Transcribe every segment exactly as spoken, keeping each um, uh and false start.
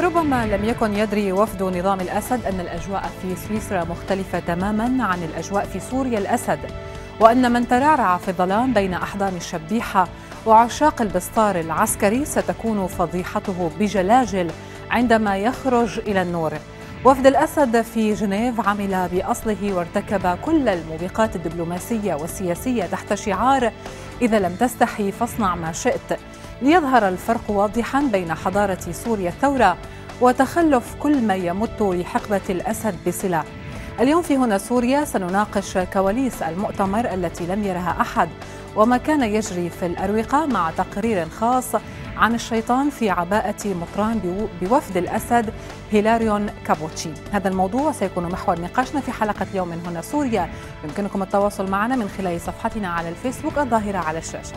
ربما لم يكن يدري وفد نظام الأسد أن الأجواء في سويسرا مختلفة تماما عن الأجواء في سوريا الأسد، وأن من ترعرع في الظلام بين أحضان الشبيحة وعشاق البسطار العسكري ستكون فضيحته بجلاجل عندما يخرج إلى النور. وفد الأسد في جنيف عمل بأصله وارتكب كل الموبقات الدبلوماسية والسياسية تحت شعار إذا لم تستحي فاصنع ما شئت، ليظهر الفرق واضحا بين حضارة سوريا الثورة وتخلف كل ما يمت لحقبة الأسد بصلة. اليوم في هنا سوريا سنناقش كواليس المؤتمر التي لم يرها أحد وما كان يجري في الأروقة، مع تقرير خاص عن الشيطان في عباءة مطران بوفد الأسد هيلاريون كابوتشي. هذا الموضوع سيكون محور نقاشنا في حلقة اليوم من هنا سوريا. يمكنكم التواصل معنا من خلال صفحتنا على الفيسبوك الظاهرة على الشاشة.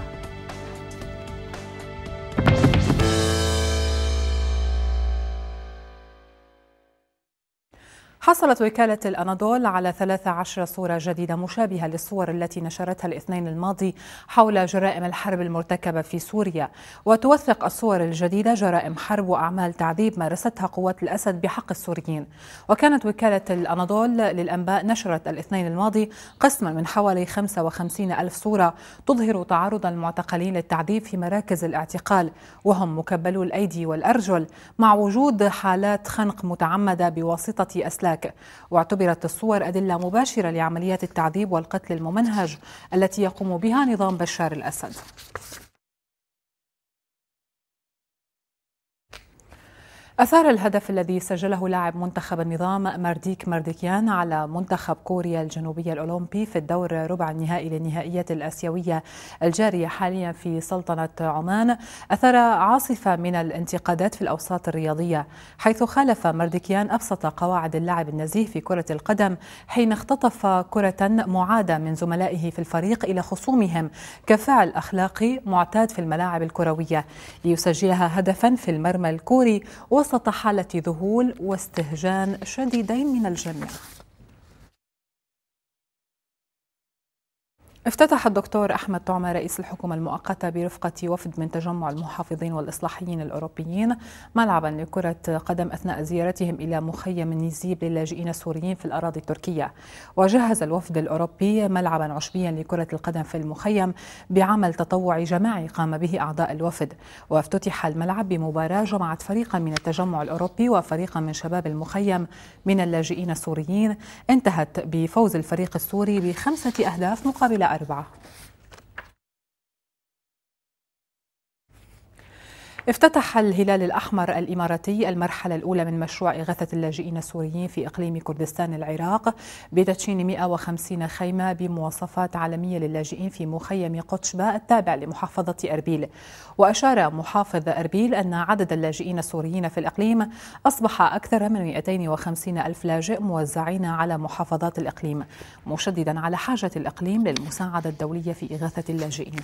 حصلت وكالة الأناضول على ثلاث عشرة صورة جديدة مشابهة للصور التي نشرتها الاثنين الماضي حول جرائم الحرب المرتكبة في سوريا، وتوثق الصور الجديدة جرائم حرب وأعمال تعذيب مارستها قوات الأسد بحق السوريين. وكانت وكالة الأناضول للأنباء نشرت الاثنين الماضي قسما من حوالي خمسة وخمسين ألف صورة تظهر تعرض المعتقلين للتعذيب في مراكز الاعتقال، وهم مكبلو الأيدي والأرجل، مع وجود حالات خنق متعمدة بواسطة أسلاك. واعتبرت الصور أدلة مباشرة لعمليات التعذيب والقتل الممنهج التي يقوم بها نظام بشار الأسد. أثار الهدف الذي سجله لاعب منتخب النظام مارديك مارديكيان على منتخب كوريا الجنوبية الأولمبي في الدور ربع النهائي للنهائيات الآسيوية الجارية حاليا في سلطنة عمان أثار عاصفة من الانتقادات في الأوساط الرياضية، حيث خالف مارديكيان أبسط قواعد اللعب النزيه في كرة القدم حين اختطف كرة معادة من زملائه في الفريق إلى خصومهم كفعل أخلاقي معتاد في الملاعب الكروية، ليسجلها هدفا في المرمى الكوري وسط حالة ذهول واستهجان شديدين من الجميع. افتتح الدكتور أحمد طعمة رئيس الحكومة المؤقتة برفقة وفد من تجمع المحافظين والإصلاحيين الأوروبيين ملعبا لكرة قدم أثناء زيارتهم إلى مخيم نيزيب للاجئين السوريين في الأراضي التركية. وجهز الوفد الأوروبي ملعبا عشبيا لكرة القدم في المخيم بعمل تطوعي جماعي قام به أعضاء الوفد. وافتتح الملعب بمباراة جمعت فريقا من التجمع الأوروبي وفريقا من شباب المخيم من اللاجئين السوريين، انتهت بفوز الفريق السوري بخمسة أهداف مقابل أربعة. افتتح الهلال الأحمر الإماراتي المرحلة الأولى من مشروع إغاثة اللاجئين السوريين في إقليم كردستان العراق بتدشين مئة وخمسين خيمة بمواصفات عالمية للاجئين في مخيم قطشبة التابع لمحافظة أربيل. وأشار محافظ أربيل أن عدد اللاجئين السوريين في الإقليم أصبح أكثر من مئتين وخمسين ألف لاجئ موزعين على محافظات الإقليم، مشددا على حاجة الإقليم للمساعدة الدولية في إغاثة اللاجئين.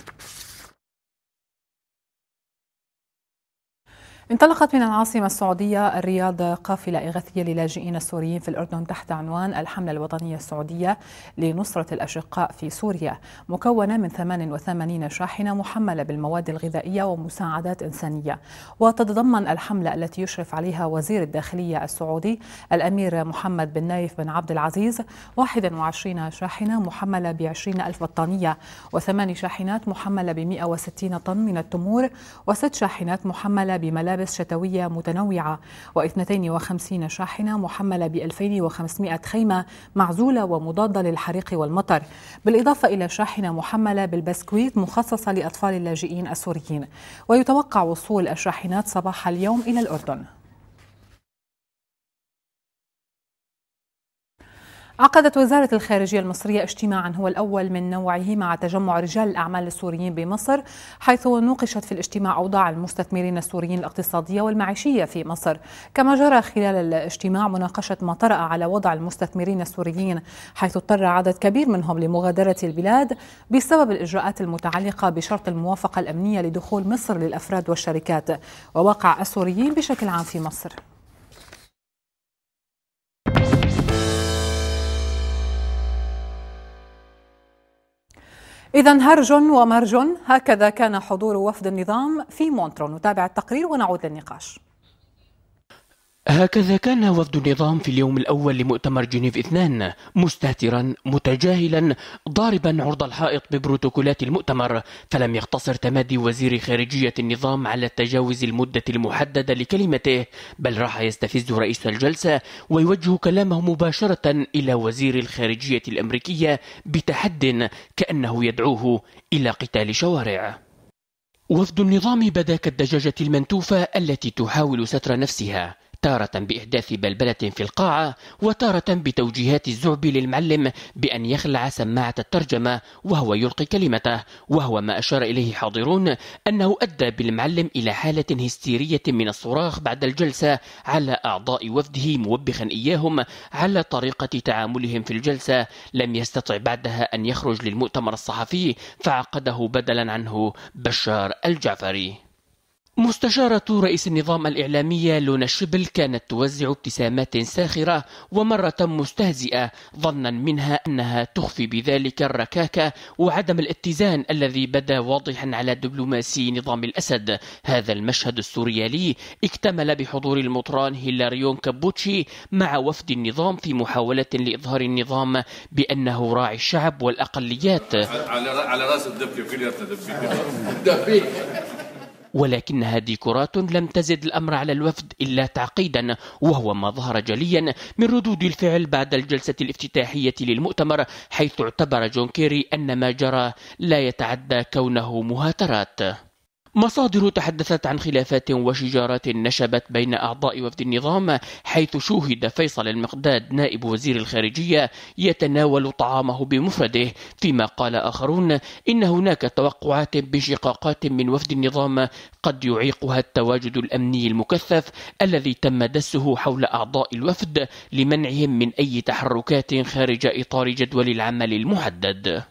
انطلقت من العاصمة السعودية الرياض قافلة إغاثية للاجئين السوريين في الأردن تحت عنوان الحملة الوطنية السعودية لنصرة الأشقاء في سوريا، مكونة من ثمان وثمانين شاحنة محملة بالمواد الغذائية ومساعدات إنسانية. وتتضمن الحملة التي يشرف عليها وزير الداخلية السعودي الأمير محمد بن نايف بن عبد العزيز واحد وعشرين شاحنة محملة بعشرين ألف بطانية، وثمان شاحنات محملة بمئة وستين طن من التمور، وست شاحنات محملة بملابس شتوية متنوعة، واثنتين وخمسين شاحنة محملة بألفين وخمسمئة خيمة معزولة ومضادة للحريق والمطر، بالإضافة إلى شاحنة محملة بالبسكويت مخصصة لأطفال اللاجئين السوريين. ويتوقع وصول الشاحنات صباح اليوم إلى الأردن. عقدت وزارة الخارجية المصرية اجتماعا هو الأول من نوعه مع تجمع رجال الأعمال السوريين بمصر، حيث نوقشت في الاجتماع أوضاع المستثمرين السوريين الاقتصادية والمعيشية في مصر. كما جرى خلال الاجتماع مناقشة ما طرأ على وضع المستثمرين السوريين، حيث اضطر عدد كبير منهم لمغادرة البلاد بسبب الإجراءات المتعلقة بشرط الموافقة الأمنية لدخول مصر للأفراد والشركات وواقع السوريين بشكل عام في مصر. إذن هرج ومرج، هكذا كان حضور وفد النظام في مونترو. نتابع التقرير ونعود للنقاش. هكذا كان وفد النظام في اليوم الأول لمؤتمر جنيف اثنان، مستهترا متجاهلا ضاربا عرض الحائط ببروتوكولات المؤتمر، فلم يقتصر تمادي وزير خارجية النظام على تجاوز المدة المحددة لكلمته، بل راح يستفز رئيس الجلسة ويوجه كلامه مباشرة إلى وزير الخارجية الأمريكية بتحد كأنه يدعوه إلى قتال شوارع. وفد النظام بدا كالدجاجة المنتوفة التي تحاول ستر نفسها، تارة بإحداث بلبلة في القاعة، وتارة بتوجيهات الزعب للمعلم بأن يخلع سماعة الترجمة وهو يلقي كلمته، وهو ما أشار إليه حاضرون أنه أدى بالمعلم إلى حالة هستيرية من الصراخ بعد الجلسة على أعضاء وفده، موبخا إياهم على طريقة تعاملهم في الجلسة. لم يستطع بعدها أن يخرج للمؤتمر الصحفي فعقده بدلا عنه بشار الجعفري. مستشارة رئيس النظام الإعلامية لونا الشبل كانت توزع ابتسامات ساخرة ومرة مستهزئة، ظنا منها أنها تخفي بذلك الركاكة وعدم الاتزان الذي بدا واضحا على دبلوماسي نظام الأسد. هذا المشهد السوريالي اكتمل بحضور المطران هيلاريون كابوتشي مع وفد النظام في محاولة لإظهار النظام بأنه راعي الشعب والأقليات. على رأس الدبكة كلها، ولكنها ديكورات لم تزد الأمر على الوفد إلا تعقيدا، وهو ما ظهر جليا من ردود الفعل بعد الجلسة الافتتاحية للمؤتمر، حيث اعتبر جون كيري أن ما جرى لا يتعدى كونه مهاترات. مصادر تحدثت عن خلافات وشجارات نشبت بين أعضاء وفد النظام، حيث شوهد فيصل المقداد نائب وزير الخارجية يتناول طعامه بمفرده، فيما قال آخرون إن هناك توقعات بشقاقات من وفد النظام قد يعيقها التواجد الأمني المكثف الذي تم دسه حول أعضاء الوفد لمنعهم من أي تحركات خارج إطار جدول العمل المحدد.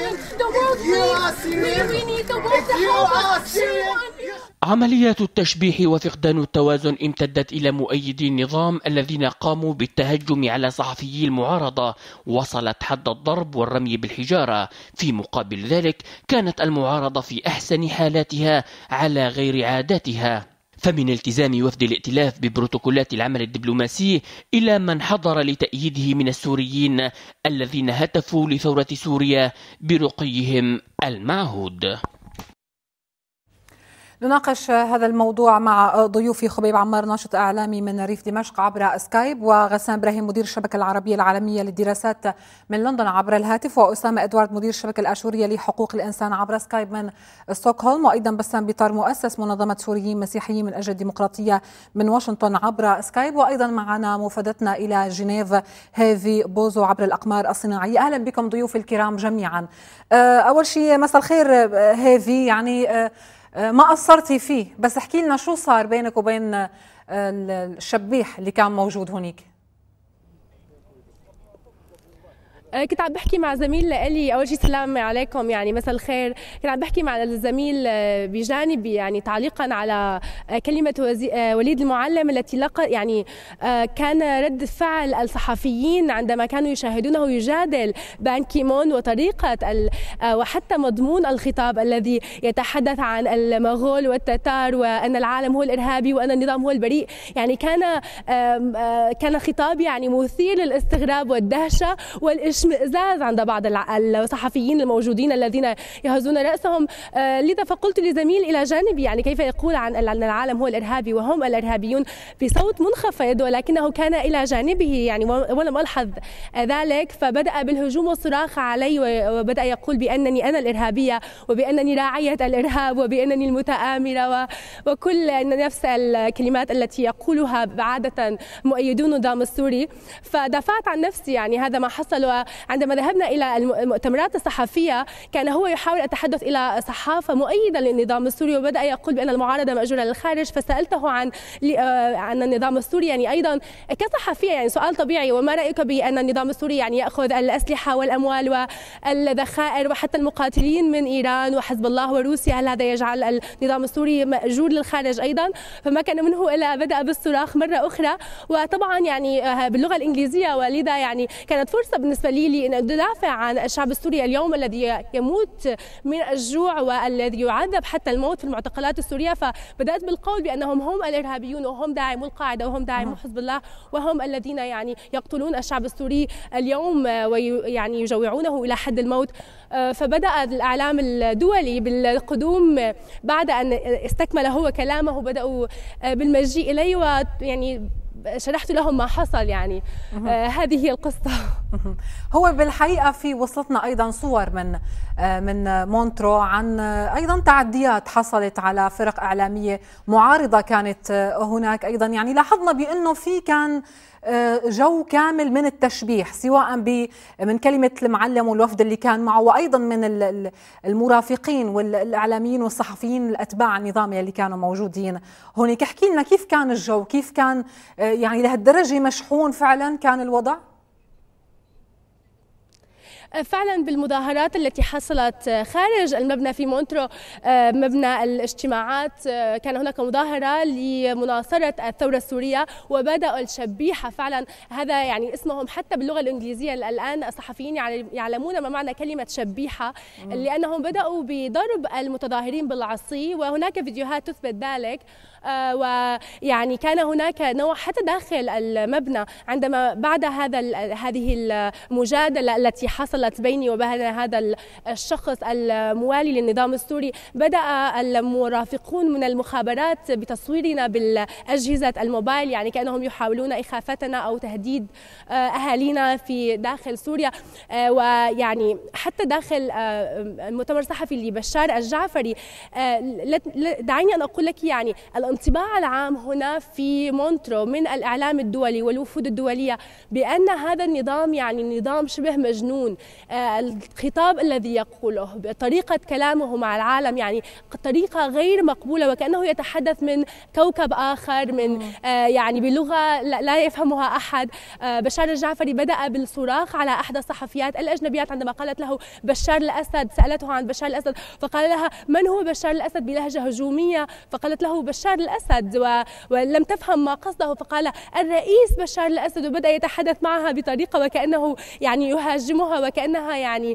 عمليات التشبيح وفقدان التوازن امتدت إلى مؤيدي النظام الذين قاموا بالتهجم على صحفيي المعارضة، وصلت حد الضرب والرمي بالحجارة. في مقابل ذلك كانت المعارضة في أحسن حالاتها على غير عاداتها، فمن التزام وفد الائتلاف ببروتوكولات العمل الدبلوماسي إلى من حضر لتأييده من السوريين الذين هتفوا لثورة سوريا برقيهم المعهود. نناقش هذا الموضوع مع ضيوفي خبيب عمار ناشط إعلامي من ريف دمشق عبر سكايب، وغسان إبراهيم مدير الشبكة العربية العالمية للدراسات من لندن عبر الهاتف، وأسامة إدوارد مدير الشبكة الآشورية لحقوق الإنسان عبر سكايب من ستوكهولم، وأيضا بسام بيطار مؤسس منظمة سوريين مسيحيين من أجل الديمقراطية من واشنطن عبر سكايب، وأيضا معنا مفادتنا إلى جنيف هيفي بوزو عبر الأقمار الصناعية. أهلا بكم ضيوف الكرام جميعا. أول شيء مساء الخير هيفي، يعني ما قصرتي فيه، بس احكي لنا شو صار بينك وبين الشبيح اللي كان موجود هونيك. كنت عم بحكي مع زميل لي، اول شيء سلام عليكم، يعني مساء الخير. كنت عم بحكي مع الزميل بجانبي يعني تعليقا على كلمه وليد المعلم التي لقى، يعني كان رد فعل الصحفيين عندما كانوا يشاهدونه يجادل بان كيمون وطريقه وحتى مضمون الخطاب الذي يتحدث عن المغول والتتار وان العالم هو الارهابي وان النظام هو البريء. يعني كان كان خطاب يعني مثير للاستغراب والدهشه والإش اشمئزاز عند بعض الصحفيين الموجودين الذين يهزون رأسهم. لذا فقلت لزميل إلى جانبي يعني كيف يقول عن العالم هو الإرهابي وهم الإرهابيون بصوت منخفض، ولكنه كان إلى جانبه يعني ولم ألحظ ذلك، فبدأ بالهجوم والصراخ علي وبدأ يقول بأنني أنا الإرهابية وبأنني راعية الإرهاب وبأنني المتآمرة وكل نفس الكلمات التي يقولها عادة مؤيدون النظام السوري. فدافعت عن نفسي، يعني هذا ما حصل. عندما ذهبنا إلى المؤتمرات الصحفية كان هو يحاول التحدث إلى صحافة مؤيدة للنظام السوري وبدأ يقول بأن المعارضة مأجورة للخارج، فسألته عن عن النظام السوري يعني أيضا كصحفية، يعني سؤال طبيعي، وما رأيك بأن النظام السوري يعني يأخذ الأسلحة والأموال والذخائر وحتى المقاتلين من إيران وحزب الله وروسيا، هل هذا يجعل النظام السوري مأجور للخارج أيضا؟ فما كان منه إلا بدأ بالصراخ مرة أخرى، وطبعا يعني باللغة الإنجليزية، ولذا يعني كانت فرصة بالنسبة لي لي أن أدافع عن الشعب السوري اليوم الذي يموت من الجوع والذي يعذب حتى الموت في المعتقلات السورية. فبدأت بالقول بأنهم هم الإرهابيون وهم داعمو القاعدة وهم داعمو حزب الله وهم الذين يعني يقتلون الشعب السوري اليوم ويعني يجوعونه إلى حد الموت. فبدأ الإعلام الدولي بالقدوم بعد أن استكمل هو كلامه، بدأوا بالمجيء إلي ويعني شرحت لهم ما حصل. يعني آه هذه هي القصة. هو بالحقيقة في وصلتنا أيضا صور من آه من مونترو عن آه أيضا تعديات حصلت على فرق إعلامية معارضة كانت آه هناك أيضا. يعني لاحظنا بأنه في كان جو كامل من التشبيح، سواء من كلمة المعلم والوفد اللي كان معه، وأيضا من المرافقين والإعلاميين والصحفيين الأتباع النظامي اللي كانوا موجودين هونيك. احكي لنا كيف كان الجو، كيف كان يعني لهالدرجة مشحون فعلا كان الوضع؟ فعلا بالمظاهرات التي حصلت خارج المبنى في مونترو، مبنى الاجتماعات، كان هناك مظاهرة لمناصرة الثورة السورية وبدأوا الشبيحة. فعلا هذا يعني اسمهم حتى باللغة الإنجليزية الآن الصحفيين يعلمون ما معنى كلمة شبيحة، لأنهم بدأوا بضرب المتظاهرين بالعصي وهناك فيديوهات تثبت ذلك. آه ويعني كان هناك نوع حتى داخل المبنى عندما بعد هذا هذه المجادلة التي حصلت بيني وبين هذا الشخص الموالي للنظام السوري، بدأ المرافقون من المخابرات بتصويرنا بالأجهزة الموبايل، يعني كأنهم يحاولون إخافتنا أو تهديد آه أهالينا في داخل سوريا. آه ويعني حتى داخل آه المؤتمر الصحفي لبشار الجعفري، آه دعيني أن أقول لك يعني الانطباع العام هنا في مونترو من الإعلام الدولي والوفود الدولية بأن هذا النظام يعني نظام شبه مجنون. الخطاب الذي يقوله، طريقة كلامه مع العالم يعني طريقة غير مقبولة، وكأنه يتحدث من كوكب آخر، من يعني بلغة لا يفهمها أحد. بشار الجعفري بدأ بالصراخ على أحدى الصحفيات الأجنبيات عندما قالت له بشار الأسد، سألته عن بشار الأسد فقال لها من هو بشار الأسد بلهجة هجومية، فقالت له بشار الأسد ولم تفهم ما قصده، فقال الرئيس بشار الأسد، وبدأ يتحدث معها بطريقة وكأنه يعني يهاجمها وكأنها يعني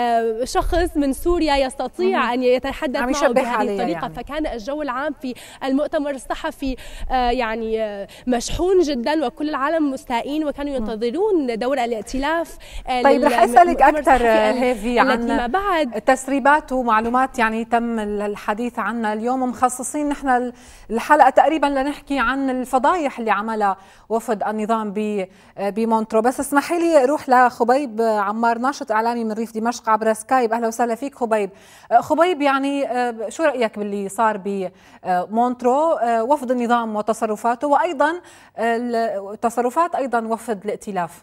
شخص من سوريا يستطيع أن يتحدث معه بهذه الطريقة. يعني. فكان الجو العام في المؤتمر الصحفي يعني مشحون جدا وكل العالم مستائين وكانوا ينتظرون دور الائتلاف. طيب رح أسألك أكثر هيفي عن بعد تسريبات ومعلومات يعني تم الحديث عنها اليوم، مخصصين نحن الحلقة تقريبا لنحكي عن الفضايح اللي عملها وفد النظام بمونترو. بس اسمحي لي اروح لخبيب عمار، ناشط اعلامي من ريف دمشق عبر سكايب. اهلا وسهلا فيك خبيب. خبيب، يعني شو رأيك باللي صار بمونترو، وفد النظام وتصرفاته، وايضا تصرفات ايضا وفد الائتلاف؟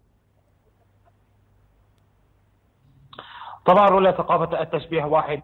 طبعا رولا ثقافة التشبيه واحد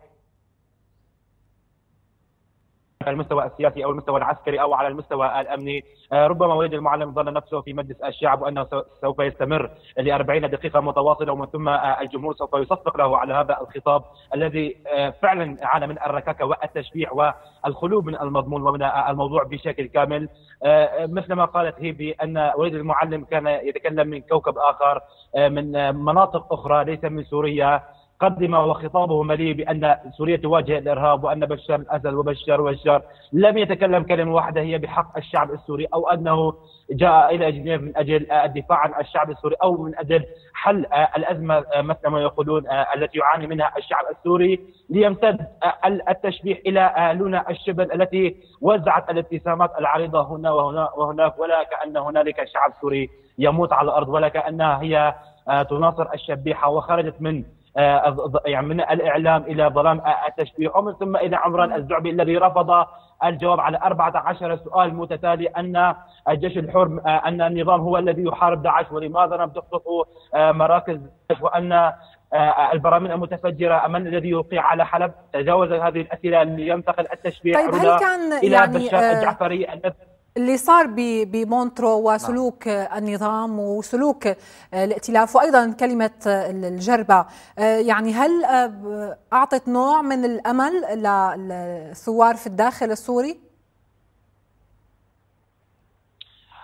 على المستوى السياسي او المستوى العسكري او على المستوى الامني. ربما وليد المعلم ظن نفسه في مجلس الشعب وانه سوف يستمر لأربعين دقيقة متواصلة، ومن ثم الجمهور سوف يصفق له على هذا الخطاب الذي فعلا عانى من الركاكة والتشبيح والخلو من المضمون ومن الموضوع بشكل كامل. مثل ما قالت هي بان وليد المعلم كان يتكلم من كوكب اخر، من مناطق اخرى ليس من سوريا. قدم وخطابه مليء بأن سوريا تواجه الإرهاب وأن بشار الأسد وبشار وبشار. لم يتكلم كلمة واحدة هي بحق الشعب السوري أو أنه جاء إلى جنيف من أجل الدفاع عن الشعب السوري أو من أجل حل الأزمة مثل ما يقولون التي يعاني منها الشعب السوري، ليمتد التشبيح إلى لونا الشبل التي وزعت الابتسامات العريضة هنا وهنا وهناك، ولا كأن هنالك شعب سوري يموت على الأرض، ولا كأنها هي تناصر الشبيحة وخرجت من يعني من الإعلام إلى ظلام التشبيه، ومن ثم إلى عمران الزعبي الذي رفض الجواب على أربعة عشر سؤال متتالي أن الجيش الحر أن النظام هو الذي يحارب داعش، ولماذا لم تخطفوا مراكز داعش، وأن البراميل المتفجرة من الذي يوقع على حلب. تجاوز هذه الأسئلة لينتقل التشبيه طيب هل كان إلى يعني بشار الجعفري اللي صار بمونترو وسلوك النظام وسلوك الائتلاف وأيضا كلمة الجربة، يعني هل أعطت نوع من الأمل للثوار في الداخل السوري؟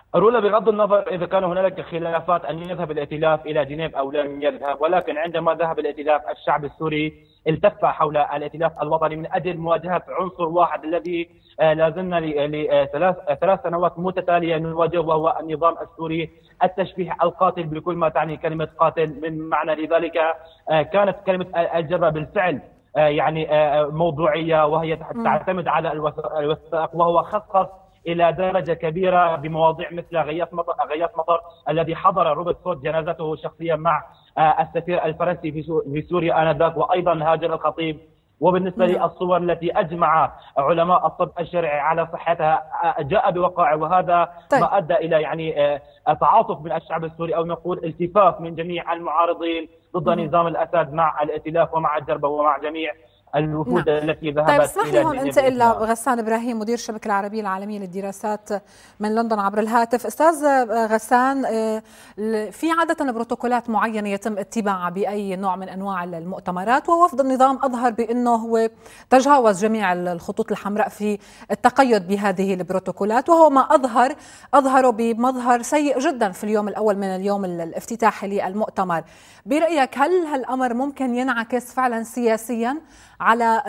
رولا بغض النظر إذا كان هنالك خلافات أن يذهب الائتلاف إلى جنيف أو لم يذهب، ولكن عندما ذهب الائتلاف الشعب السوري التف حول الائتلاف الوطني من أجل مواجهة عنصر واحد الذي لازلنا لثلاث ثلاث سنوات متتالية نواجهه، وهو النظام السوري، التشبيه القاتل بكل ما تعني كلمة قاتل من معنى. لذلك كانت كلمة الجرة بالفعل يعني موضوعية، وهي تعتمد على الوثائق، وهو خصص إلى درجة كبيرة بمواضيع مثل غياث مطر, غياث مطر الذي حضر روبرت فورد جنازته شخصيا مع السفير الفرنسي في سوريا آنذاك، وأيضا هاجر الخطيب. وبالنسبة للصور التي أجمع علماء الطب الشرعي على صحتها جاء بوقائع، وهذا طيب. ما أدى إلى يعني تعاطف من الشعب السوري، أو نقول التفاف من جميع المعارضين ضد نظام الأسد مع الائتلاف ومع الجربة ومع جميع الوفود نعم. التي ذهبت. طيب اسمح لي هون انتقل لغسان ابراهيم مدير الشبكه العربيه العالميه للدراسات من لندن عبر الهاتف. استاذ غسان، في عاده بروتوكولات معينه يتم اتباعها باي نوع من انواع المؤتمرات، ووفد النظام اظهر بانه هو تجاوز جميع الخطوط الحمراء في التقيد بهذه البروتوكولات، وهو ما اظهر اظهره بمظهر سيء جدا في اليوم الاول من اليوم الافتتاحي للمؤتمر. برايك هل هالامر ممكن ينعكس فعلا سياسيا على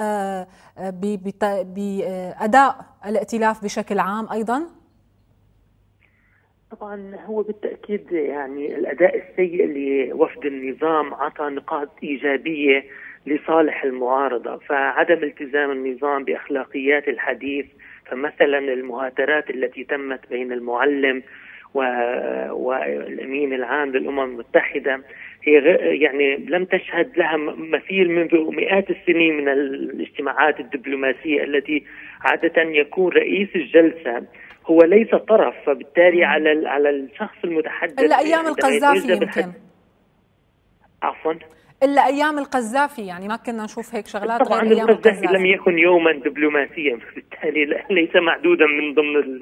بأداء الائتلاف بشكل عام أيضا؟ طبعا هو بالتأكيد يعني الأداء السيء لوفد النظام عطى نقاط إيجابية لصالح المعارضة، فعدم التزام النظام بأخلاقيات الحديث، فمثلا المهاترات التي تمت بين المعلم والأمين العام للأمم المتحدة هي يعني لم تشهد لها مثيل منذ مئات السنين من الاجتماعات الدبلوماسية التي عادة يكون رئيس الجلسة هو ليس طرف، فبالتالي على على الشخص المتحدث إلا أيام القذافي يمكن عفوا إلا أيام القذافي، يعني ما كنا نشوف هيك شغلات طبعا غير أيام القذافي. لم يكن يوما دبلوماسيا، فبالتالي ليس معدودا من ضمن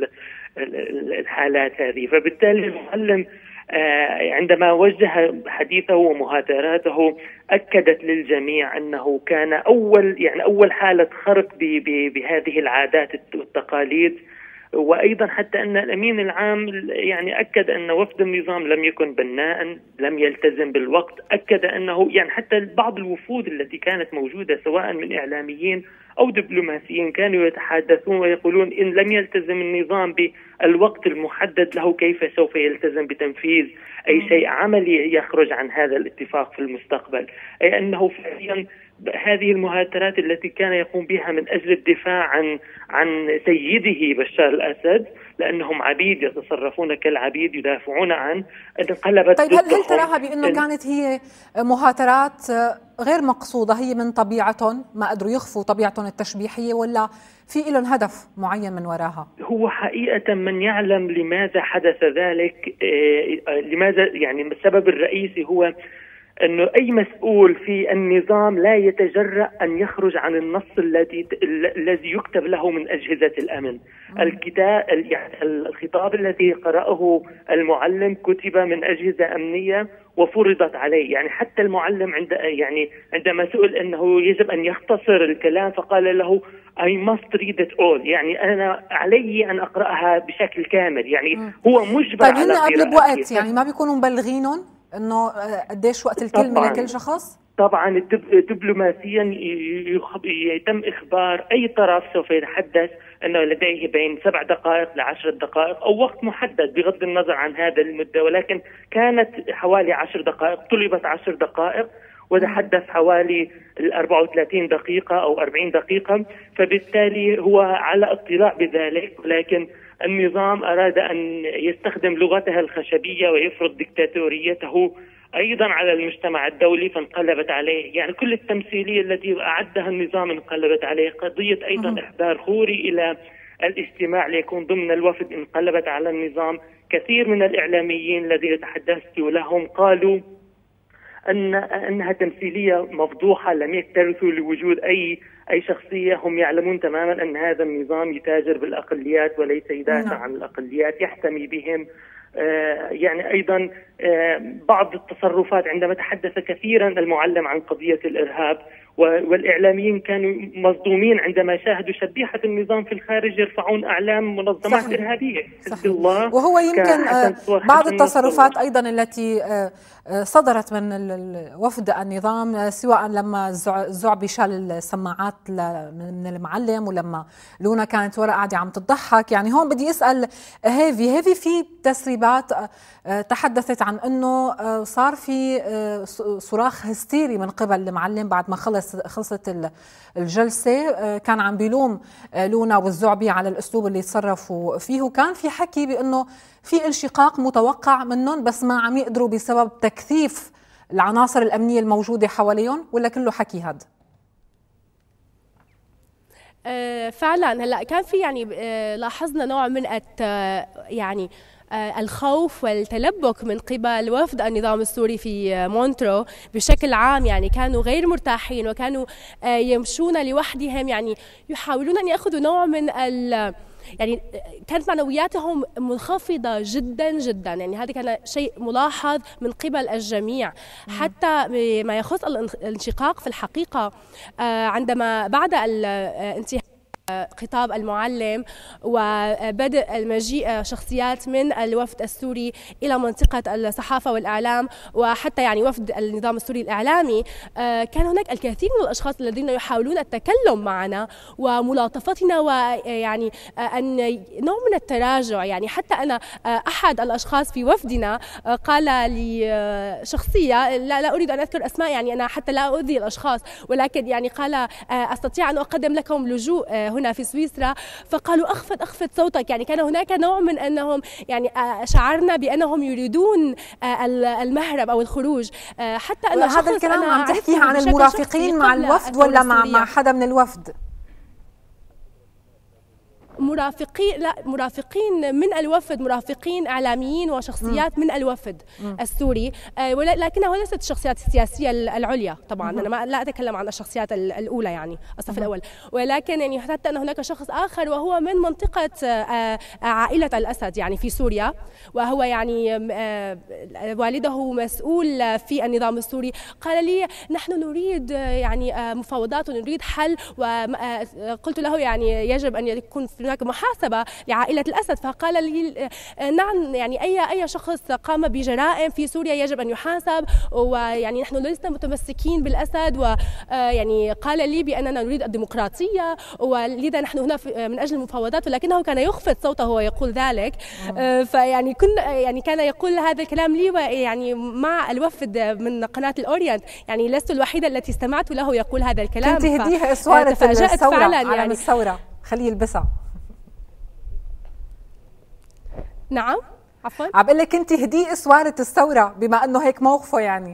الحالات هذه. فبالتالي المعلم عندما وجه حديثه ومهاتراته أكدت للجميع أنه كان أول يعني أول حالة خرق بهذه العادات والتقاليد، وأيضا حتى أن الأمين العام يعني أكد أن وفد النظام لم يكن بناء، لم يلتزم بالوقت، أكد أنه يعني حتى بعض الوفود التي كانت موجودة سواء من إعلاميين أو دبلوماسيين كانوا يتحدثون ويقولون إن لم يلتزم النظام بالوقت المحدد له كيف سوف يلتزم بتنفيذ أي شيء عملي يخرج عن هذا الاتفاق في المستقبل. أي أنه فعليا هذه المهاترات التي كان يقوم بها من أجل الدفاع عن عن سيده بشار الأسد، لأنهم عبيد يتصرفون كالعبيد يدافعون عن، انقلبت. طيب هل, هل تراها بأنه كانت هي مهاترات غير مقصودة، هي من طبيعتهم ما قدروا يخفوا طبيعتهم التشبيحية، ولا في لهم هدف معين من وراها؟ هو حقيقة من يعلم لماذا حدث ذلك، لماذا يعني السبب الرئيسي هو أنه أي مسؤول في النظام لا يتجرأ أن يخرج عن النص الذي الذي يكتب له من أجهزة الأمن. الكتاب الخطاب الذي قرأه المعلم كتب من أجهزة أمنية وفرضت عليه، يعني حتى المعلم عند يعني عندما سئل أنه يجب أن يختصر الكلام فقال له I must read it all، يعني أنا علي أن أقرأها بشكل كامل، يعني هو مجبر طيب على قراءتها. طيب قبل بوقت يعني ما بيكونوا مبلغينهم انه قديش وقت الكلمه لكل شخص؟ طبعا دبلوماسيا يتم اخبار اي طرف سوف يتحدث انه لديه بين سبع دقائق لعشر دقائق او وقت محدد بغض النظر عن هذا المده، ولكن كانت حوالي عشر دقائق، طلبت عشر دقائق وتحدث حوالي أربعة وثلاثين دقيقه او أربعين دقيقه، فبالتالي هو على اطلاع بذلك، ولكن النظام أراد أن يستخدم لغته الخشبية ويفرض ديكتاتوريته أيضا على المجتمع الدولي، فانقلبت عليه يعني كل التمثيلية التي أعدها النظام انقلبت عليه. قضية أيضا إحضار خوري إلى الاجتماع ليكون ضمن الوفد انقلبت على النظام. كثير من الإعلاميين الذين تحدثت لهم قالوا أن أنها تمثيلية مفضوحة، لم يكترثوا لوجود أي أي شخصية، هم يعلمون تماما أن هذا النظام يتاجر بالأقليات وليس يدافع عن الأقليات، يحتمي بهم. آه يعني أيضا آه بعض التصرفات عندما تحدث كثيرا المعلم عن قضية الإرهاب والإعلاميين كانوا مصدومين عندما شاهدوا شبيحة النظام في الخارج يرفعون أعلام منظمات صحيح. إرهابية حزب الله. وهو يمكن بعض التصرفات أيضا التي صدرت من وفد النظام، سواء لما الزعبي شال السماعات من المعلم، ولما لونا كانت ورا قاعدة عم تضحك. يعني هون بدي أسأل هيفي هيفي في تسريبات تحدثت عن أنه صار في صراخ هستيري من قبل المعلم بعد ما خلص خلصت الجلسة، كان عم بيلوم لونا والزعبي على الأسلوب اللي تصرفوا فيه، وكان في حكي بأنه في انشقاق متوقع منهم بس ما عم يقدروا بسبب تكثيف العناصر الأمنية الموجودة حواليهم، ولا كله حكي هذا؟ فعلا هلا كان في يعني لاحظنا نوع من يعني الخوف والتلبك من قبل وفد النظام السوري في مونترو بشكل عام. يعني كانوا غير مرتاحين وكانوا يمشون لوحدهم، يعني يحاولون أن يأخذوا نوع من ال يعني كانت معنوياتهم منخفضة جدا جدا. يعني هذا كان شيء ملاحظ من قبل الجميع. حتى ما يخص الانشقاق في الحقيقة، عندما بعد الانتهاء خطاب المعلم وبدء المجيء شخصيات من الوفد السوري إلى منطقة الصحافة والإعلام، وحتى يعني وفد النظام السوري الإعلامي، كان هناك الكثير من الأشخاص الذين يحاولون التكلم معنا وملاطفتنا، ويعني أن نوع من التراجع. يعني حتى أنا أحد الأشخاص في وفدنا قال لي شخصية، لا, لا أريد أن أذكر أسماء، يعني أنا حتى لا أؤذي الأشخاص، ولكن يعني قال أستطيع أن أقدم لكم لجوء هنا في سويسرا. فقالوا أخفض أخفض صوتك. يعني كان هناك نوع من أنهم يعني شعرنا بأنهم يريدون المهرب أو الخروج. حتى أن هذا الكلام عم تحكيه عن المرافقين مع الوفد ولا مع مع حدا من الوفد؟ مرافقين لا مرافقين من الوفد، مرافقين اعلاميين وشخصيات م. من الوفد م. السوري، ولكنها ليست الشخصيات السياسيه العليا طبعا. م. انا ما لا اتكلم عن الشخصيات الاولى يعني الصف م. الاول، ولكن يعني حتى ان هناك شخص اخر وهو من منطقه عائله الاسد يعني في سوريا، وهو يعني والده مسؤول في النظام السوري، قال لي نحن نريد يعني مفاوضات ونريد حل، وقلت له يعني يجب ان يكون في هناك محاسبة لعائلة الأسد. فقال لي نعم، يعني أي أي شخص قام بجرائم في سوريا يجب أن يحاسب، ويعني نحن لسنا متمسكين بالأسد. ويعني قال لي بأننا نريد الديمقراطية، ولذا نحن هنا من أجل المفاوضات، ولكنه كان يخفض صوته ويقول ذلك. فيعني كنا يعني كان يقول هذا الكلام لي ويعني مع الوفد من قناة الأورينت، يعني لست الوحيدة التي استمعت له يقول هذا الكلام. كنت هديه أسوارة الثورة على يعني الثورة، خليه يلبسها. نعم عفوا، عم بقول لك انت هدي اسواره الثوره بما انه هيك موقفه يعني.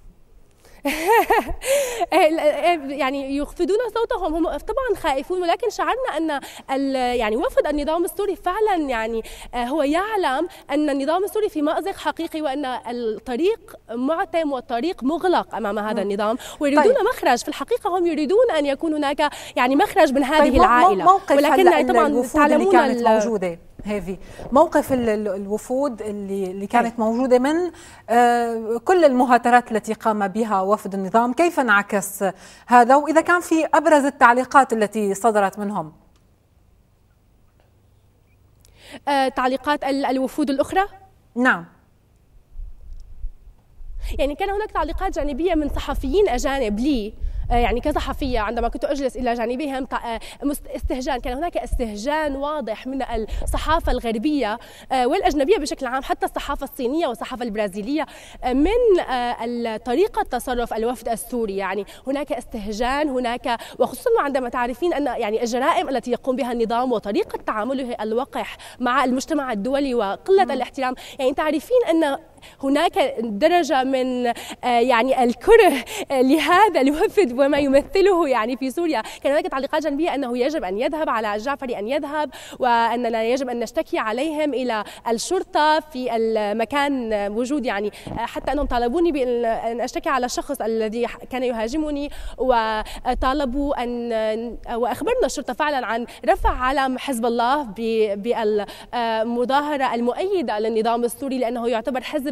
يعني يخفضون صوتهم، هم طبعا خائفون، ولكن شعرنا ان يعني وفد النظام السوري فعلا يعني هو يعلم ان النظام السوري في مأزق حقيقي، وان الطريق معتم والطريق مغلق امام هذا النظام، ويريدون طيب. مخرج. في الحقيقه هم يريدون ان يكون هناك يعني مخرج من هذه طيب العائله، ولكن يعني طبعا تعلمون اللي كانت موجوده هيفي، موقف الوفود اللي اللي كانت موجوده من آه كل المهاترات التي قام بها وفد النظام، كيف انعكس هذا؟ واذا كان في ابرز التعليقات التي صدرت منهم؟ آه تعليقات الوفود الاخرى؟ نعم، يعني كان هناك تعليقات جانبيه من صحفيين اجانب لي، يعني كصحفية عندما كنت أجلس إلى جانبهم استهجان، كان هناك استهجان واضح من الصحافة الغربية والأجنبية بشكل عام، حتى الصحافة الصينية والصحافة البرازيلية، من طريقة تصرف الوفد السوري. يعني هناك استهجان، هناك وخصوصا عندما تعرفين أن يعني الجرائم التي يقوم بها النظام وطريقة تعامله الوقح مع المجتمع الدولي وقلة الاحترام، يعني تعرفين أن هناك درجة من يعني الكره لهذا الوفد وما يمثله يعني في سوريا. كان هناك تعليقات جانبية أنه يجب أن يذهب، على الجعفري أن يذهب، وأننا يجب أن نشتكي عليهم إلى الشرطة في المكان وجود، يعني حتى أنهم طالبوني بأن أشتكي على الشخص الذي كان يهاجمني، وطالبوا أن وأخبرنا الشرطة فعلا عن رفع علم حزب الله بالمظاهرة المؤيدة للنظام السوري، لأنه يعتبر حزب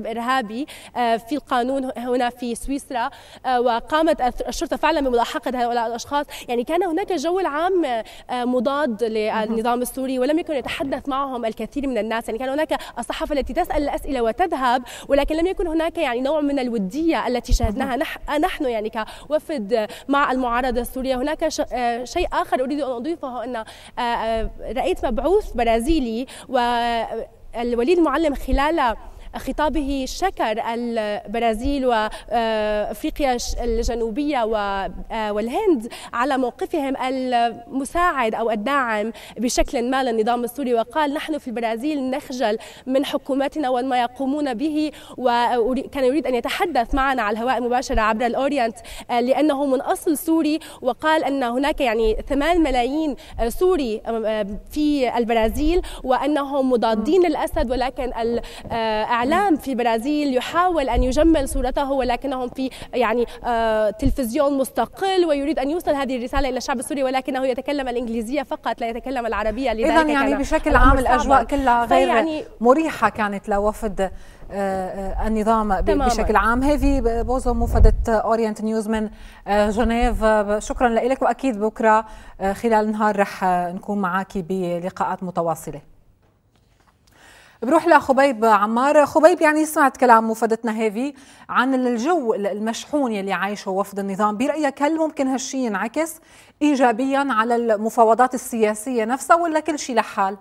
حزب إرهابي في القانون هنا في سويسرا، وقامت الشرطة فعلا بملاحقة هؤلاء الأشخاص. يعني كان هناك جو العام مضاد للنظام السوري ولم يكن يتحدث معهم الكثير من الناس. يعني كان هناك الصحافة التي تسأل الأسئلة وتذهب، ولكن لم يكن هناك يعني نوع من الودية التي شاهدناها نحن يعني كوفد مع المعارضة السورية. هناك شيء آخر أريد أن أضيفه، أن رأيت مبعوث برازيلي والوليد المعلم خلال خطابه شكر البرازيل وافريقيا الجنوبيه والهند على موقفهم المساعد او الداعم بشكل ما للنظام السوري، وقال نحن في البرازيل نخجل من حكومتنا وما يقومون به، وكان يريد ان يتحدث معنا على الهواء المباشر عبر الاورينت لانه من اصل سوري، وقال ان هناك يعني ثمان ملايين سوري في البرازيل وانهم مضادين للاسد، ولكن إعلام في البرازيل يحاول أن يجمل صورته ولكنهم في يعني آه تلفزيون مستقل ويريد أن يوصل هذه الرسالة إلى الشعب السوري، ولكنه يتكلم الإنجليزية فقط لا يتكلم العربية. إذن يعني بشكل عام الأجواء كلها غير يعني مريحة كانت لوفد آه النظام تماما. بشكل عام. هيفي بوزو موفدة أورينت نيوز من آه جنيف، شكرا لك، وأكيد بكرة آه خلال النهار رح نكون معك بلقاءات متواصلة. بروح لخبيب عمار. خبيب، يعني سمعت كلام مفادتنا هيفي عن الجو المشحون يلي عايشه وفد النظام، برأيك هل ممكن هالشيء ينعكس إيجابيا على المفاوضات السياسية نفسها ولا كل شيء لحال؟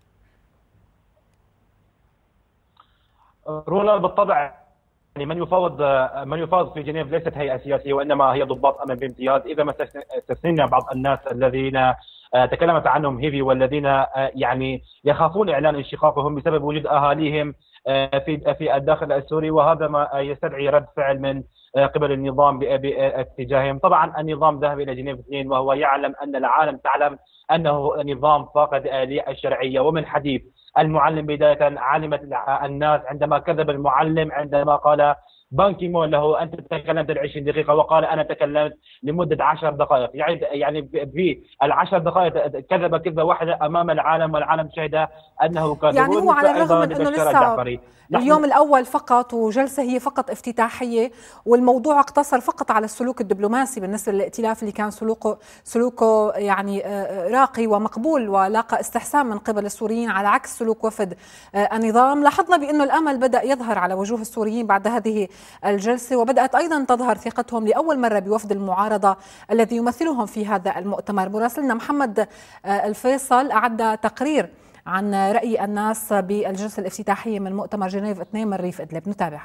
رولا بالطبع يعني من يفاوض من يفاوض في جنيف ليست هيئة سياسية وإنما هي ضباط أمن بامتياز، إذا ما استثنينا بعض الناس الذين تكلمت عنهم هيفي والذين يعني يخافون اعلان انشقاقهم بسبب وجود اهاليهم في في الداخل السوري، وهذا ما يستدعي رد فعل من قبل النظام باتجاههم. طبعا النظام ذهب الى جنيف اثنين وهو يعلم ان العالم تعلم انه نظام فاقد للشرعيه، ومن حديث المعلم بدايه علمت الناس عندما كذب المعلم عندما قال بان كي مون له انت تكلمت عشرين دقيقه وقال انا تكلمت لمده عشر دقائق، يعني يعني في العشر دقائق كذب كذبه واحده امام العالم والعالم شهد انه كذب. يعني هو على الرغم من انه لسه اليوم الاول فقط وجلسه هي فقط افتتاحيه والموضوع اقتصر فقط على السلوك الدبلوماسي بالنسبه للائتلاف اللي كان سلوكه سلوكه يعني راقي ومقبول ولاقى استحسان من قبل السوريين على عكس سلوك وفد النظام. لاحظنا بانه الامل بدا يظهر على وجوه السوريين بعد هذه الجلسه، وبدات ايضا تظهر ثقتهم لاول مره بوفد المعارضه الذي يمثلهم في هذا المؤتمر. مراسلنا محمد الفيصل اعد تقرير عن رأي الناس بالجلسة الافتتاحية من مؤتمر جنيف اثنين من ريف إدلب، نتابع.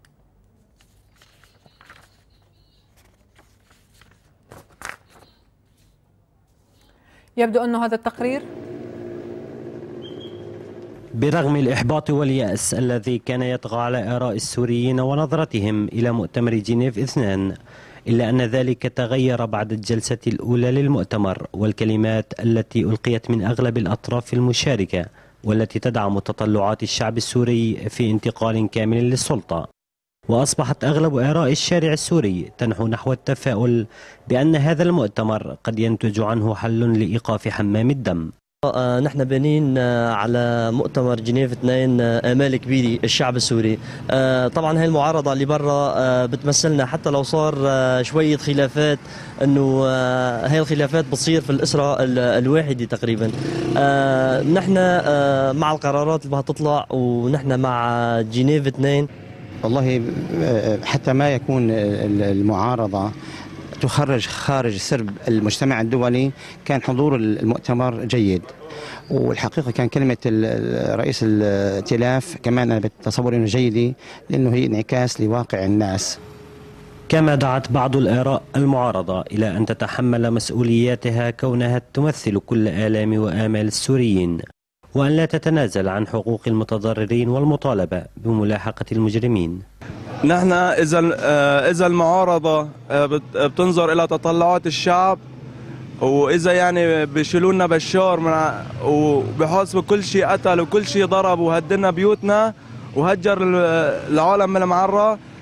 يبدو أنه هذا التقرير برغم الإحباط واليأس الذي كان يطغى على آراء السوريين ونظرتهم إلى مؤتمر جنيف اثنان، إلا أن ذلك تغير بعد الجلسة الأولى للمؤتمر والكلمات التي ألقيت من أغلب الأطراف المشاركة والتي تدعم تطلعات الشعب السوري في انتقال كامل للسلطة. وأصبحت أغلب آراء الشارع السوري تنحو نحو التفاؤل بأن هذا المؤتمر قد ينتج عنه حل لإيقاف حمام الدم. نحن بانين على مؤتمر جنيف اثنين آمال كبيرة الشعب السوري. طبعا هاي المعارضة اللي برا بتمثلنا حتى لو صار شوية خلافات، انه هاي الخلافات بتصير في الأسرة الواحدة تقريبا. نحن مع القرارات اللي هتطلع ونحن مع جنيف اثنين. والله حتى ما يكون المعارضة تخرج خارج سرب المجتمع الدولي، كان حضور المؤتمر جيد، والحقيقة كان كلمة رئيس الائتلاف كمان أنا بتصور أنه جيدة لأنه هي انعكاس لواقع الناس. كما دعت بعض الآراء المعارضة إلى أن تتحمل مسؤولياتها كونها تمثل كل آلام وآمال السوريين، وأن لا تتنازل عن حقوق المتضررين والمطالبة بملاحقة المجرمين. نحن إذا إذا المعارضة بتنظر إلى تطلعات الشعب، وإذا يعني بيشيلوا لنا بشار من وبحاسبوا كل شيء قتل وكل شيء ضرب وهدلنا بيوتنا وهجر العالم من المعرة،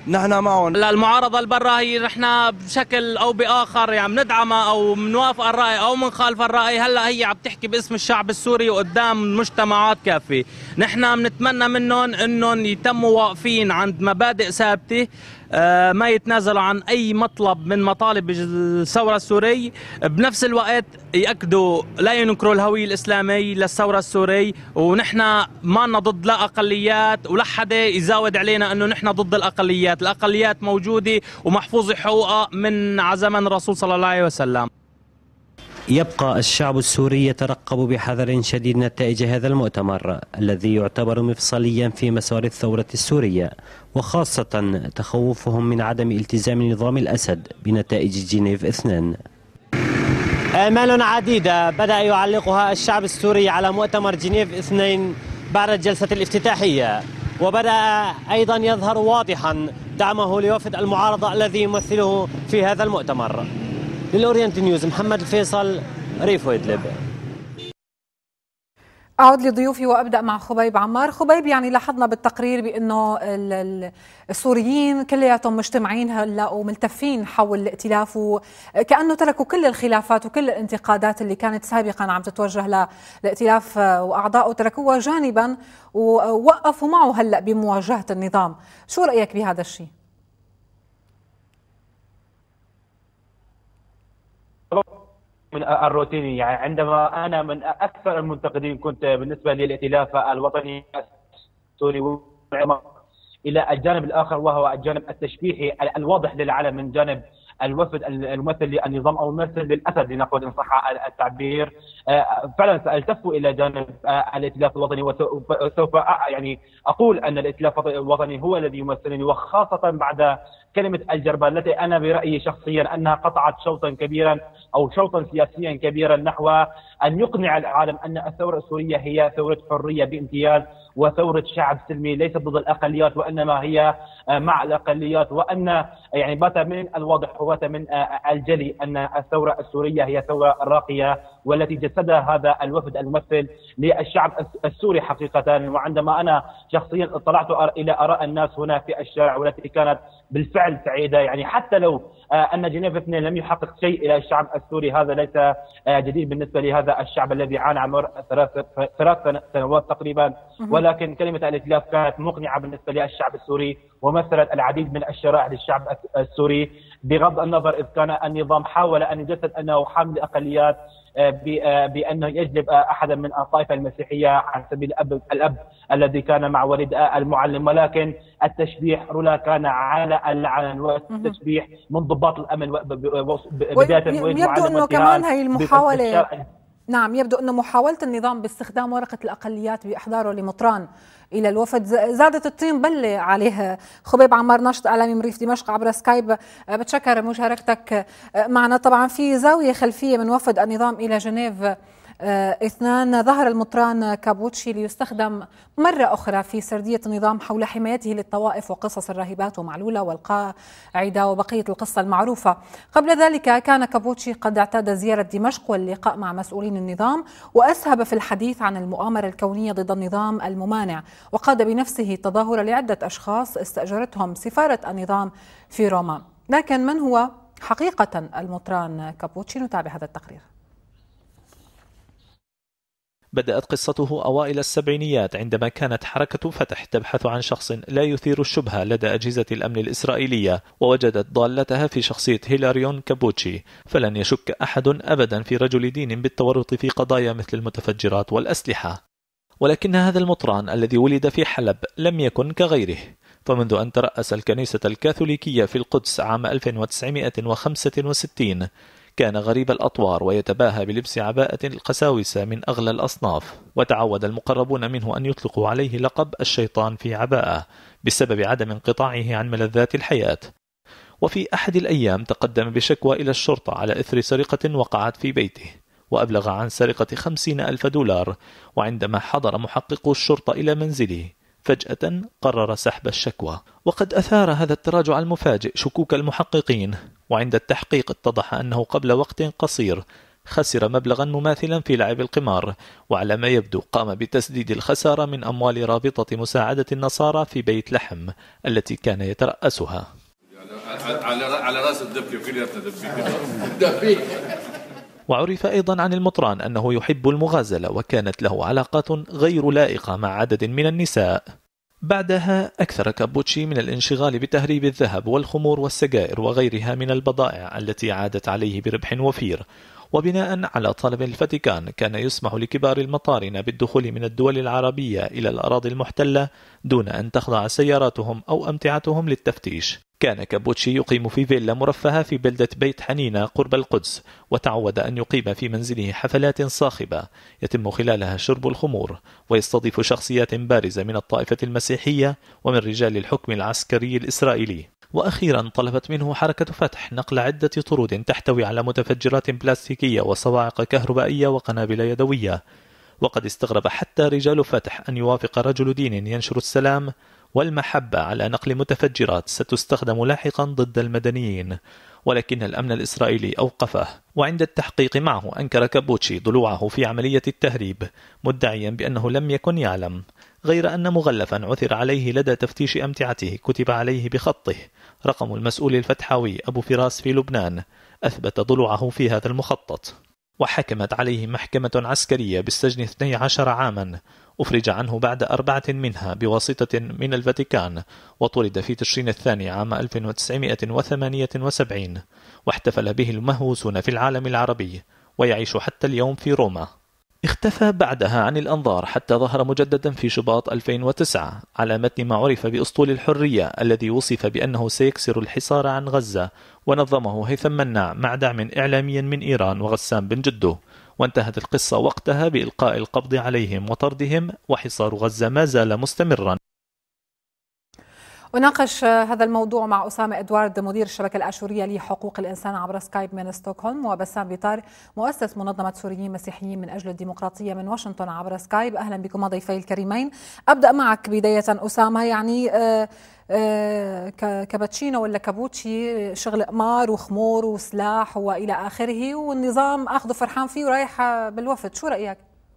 نحن معهم. المعارضة البرة هي نحن بشكل أو بآخر يعني بندعمها أو بنوافق الرأي أو بنخالف الرأي. هلا هي عم تحكي باسم الشعب السوري وقدام مجتمعات كافية. نحن بنتمنى منهم أنهم يتموا واقفين عند مبادئ ثابتة، ما يتنازلوا عن أي مطلب من مطالب الثورة السورية، بنفس الوقت يأكدوا لا ينكروا الهوية الإسلامية للثورة السورية. ونحن ما ضد لا أقليات ولا حدا يزاود علينا أنه نحن ضد الأقليات. الأقليات موجودة ومحفوظة حقوقها من زمن الرسول صلى الله عليه وسلم. يبقى الشعب السوري يترقب بحذر شديد نتائج هذا المؤتمر الذي يعتبر مفصليا في مسار الثورة السورية، وخاصة تخوفهم من عدم التزام نظام الأسد بنتائج جنيف اثنان. آمال عديدة بدأ يعلقها الشعب السوري على مؤتمر جنيف اثنين بعد الجلسة الافتتاحية، وبدأ أيضا يظهر واضحا دعمه لوفد المعارضة الذي يمثله في هذا المؤتمر. للأورينت نيوز محمد الفيصل، ريف وإدلب. أعود لضيوفي وأبدأ مع خبيب عمار. خبيب، يعني لاحظنا بالتقرير بأنه السوريين كلياتهم مجتمعين هلا وملتفين حول الائتلاف، وكأنه تركوا كل الخلافات وكل الانتقادات اللي كانت سابقا عم تتوجه للائتلاف وأعضائه، تركوها جانبا ووقفوا معه هلا بمواجهة النظام. شو رأيك بهذا الشيء؟ من الروتيني، يعني عندما أنا من أكثر المنتقدين كنت بالنسبة للائتلاف الوطني السوري إلى الجانب الآخر، وهو الجانب التشبيحي الواضح للعالم من جانب الوفد الممثل للنظام أو الممثل للأسد لنقول إن صح التعبير. فعلا سألتف إلى جانب الائتلاف الوطني، وسوف يعني أقول أن الائتلاف الوطني هو الذي يمثلني، وخاصة بعد كلمة الجربان التي أنا برأيي شخصيا أنها قطعت شوطا كبيرا أو شوطا سياسيا كبيرا نحو أن يقنع العالم أن الثورة السورية هي ثورة حرية بامتياز وثورة شعب سلمي ليست ضد الأقليات، وإنما هي مع الأقليات، وأن يعني بات من الواضح وبات من الجلي أن الثورة السورية هي ثورة راقية والتي جسدها هذا الوفد الممثل للشعب السوري حقيقة. وعندما أنا شخصيا اطلعت إلى آراء الناس هنا في الشارع والتي كانت بالفعل سعيدة، يعني حتى لو أن جنيف اثنين لم يحقق شيء إلى الشعب السوري، هذا ليس جديد بالنسبة لهذا الشعب الذي عانى عمر ثلاث سنوات تقريبا، ولكن كلمة الائتلاف كانت مقنعة بالنسبة للشعب السوري ومثلت العديد من الشرائح للشعب السوري، بغض النظر إذ كان النظام حاول أن يجسد أنه حامل الأقليات بأنه يجلب أحدا من الطائفة المسيحية عن سبيل الأب, الأب الذي كان مع وليد المعلم، ولكن التشبيح رولا كان على العلن، والتشبيح من ضباط الأمن بداية وليد يبدو أنه كمان هي المحاولة، نعم يبدو أنه محاولة النظام باستخدام ورقة الأقليات بإحضاره لمطران إلى الوفد زادت الطين بلة عليها. خبيب عمار، ناشط إعلامي من ريف دمشق عبر سكايب، بتشكر مشاركتك معنا. طبعا في زاوية خلفية من وفد النظام إلى جنيف اثنان ظهر المطران كابوتشي ليستخدم مرة أخرى في سردية النظام حول حمايته للطوائف وقصص الراهبات ومعلولة والقاعدة وبقية القصة المعروفة. قبل ذلك كان كابوتشي قد اعتاد زيارة دمشق واللقاء مع مسؤولين النظام، وأسهب في الحديث عن المؤامرة الكونية ضد النظام الممانع، وقاد بنفسه تظاهرة لعدة أشخاص استأجرتهم سفارة النظام في روما. لكن من هو حقيقة المطران كابوتشي؟ نتابع هذا التقرير. بدأت قصته أوائل السبعينيات عندما كانت حركة فتح تبحث عن شخص لا يثير الشبهة لدى أجهزة الأمن الإسرائيلية، ووجدت ضالتها في شخصية هيلاريون كابوتشي. فلن يشك أحد أبدا في رجل دين بالتورط في قضايا مثل المتفجرات والأسلحة. ولكن هذا المطران الذي ولد في حلب لم يكن كغيره، فمنذ أن ترأس الكنيسة الكاثوليكية في القدس عام ألف وتسعمائة وخمسة وستين كان غريب الأطوار ويتباهى بلبس عباءة القساوسة من أغلى الأصناف، وتعود المقربون منه أن يطلقوا عليه لقب الشيطان في عباءة بسبب عدم انقطاعه عن ملذات الحياة. وفي أحد الأيام تقدم بشكوى إلى الشرطة على إثر سرقة وقعت في بيته، وأبلغ عن سرقة خمسين ألف دولار. وعندما حضر محقق الشرطة إلى منزله فجأة قرر سحب الشكوى، وقد أثار هذا التراجع المفاجئ شكوك المحققين. وعند التحقيق اتضح أنه قبل وقت قصير خسر مبلغا مماثلا في لعب القمار، وعلى ما يبدو قام بتسديد الخسارة من أموال رابطة مساعدة النصارى في بيت لحم التي كان يترأسها. على على راس الدبكة وكلياتنا دبكة. وعرف أيضا عن المطران أنه يحب المغازلة، وكانت له علاقات غير لائقة مع عدد من النساء. بعدها أكثر كابوتشي من الانشغال بتهريب الذهب والخمور والسجائر وغيرها من البضائع التي عادت عليه بربح وفير. وبناء على طلب الفاتيكان كان يسمح لكبار المطارنة بالدخول من الدول العربية إلى الأراضي المحتلة دون أن تخضع سياراتهم أو أمتعتهم للتفتيش. كان كابوتشي يقيم في فيلا مرفهة في بلدة بيت حنينة قرب القدس، وتعود أن يقيم في منزله حفلات صاخبة يتم خلالها شرب الخمور، ويستضيف شخصيات بارزة من الطائفة المسيحية ومن رجال الحكم العسكري الإسرائيلي. وأخيرا طلبت منه حركة فتح نقل عدة طرود تحتوي على متفجرات بلاستيكية وصواعق كهربائية وقنابل يدوية. وقد استغرب حتى رجال فتح أن يوافق رجل دين ينشر السلام والمحبة على نقل متفجرات ستستخدم لاحقا ضد المدنيين، ولكن الأمن الإسرائيلي أوقفه. وعند التحقيق معه أنكر كابوتشي ضلوعه في عملية التهريب، مدعيا بأنه لم يكن يعلم، غير أن مغلفا عثر عليه لدى تفتيش أمتعته كتب عليه بخطه رقم المسؤول الفتحاوي أبو فراس في لبنان أثبت ضلوعه في هذا المخطط. وحكمت عليه محكمة عسكرية بالسجن اثني عشر عاما، أفرج عنه بعد أربعة منها بواسطة من الفاتيكان، وطرد في تشرين الثاني عام ألف وتسعمائة وثمانية وسبعين، واحتفل به المهووسون في العالم العربي، ويعيش حتى اليوم في روما. اختفى بعدها عن الأنظار حتى ظهر مجددا في شباط ألفين وتسعة على متن ما عرف بأسطول الحرية الذي وصف بأنه سيكسر الحصار عن غزة، ونظمه هيثم مناع مع دعم إعلامي من إيران وغسان بن جدو. وانتهت القصة وقتها بإلقاء القبض عليهم وطردهم، وحصار غزة ما زال مستمرا. وناقش هذا الموضوع مع أسامة إدوارد مدير الشبكة الآشورية لحقوق الإنسان عبر سكايب من ستوكهولم، وبسام بيطار مؤسس منظمة سوريين مسيحيين من أجل الديمقراطية من واشنطن عبر سكايب. أهلا بكم ضيفي الكريمين. أبدأ معك بداية أسامة، يعني آه آه كابتشينو ولا كابوتشي شغل قمار وخمور وسلاح وإلى آخره، والنظام أخذه فرحان فيه ورايح بالوفد، شو رأيك؟